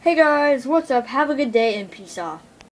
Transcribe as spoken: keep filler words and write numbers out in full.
Hey guys, what's up? Have a good day and peace off.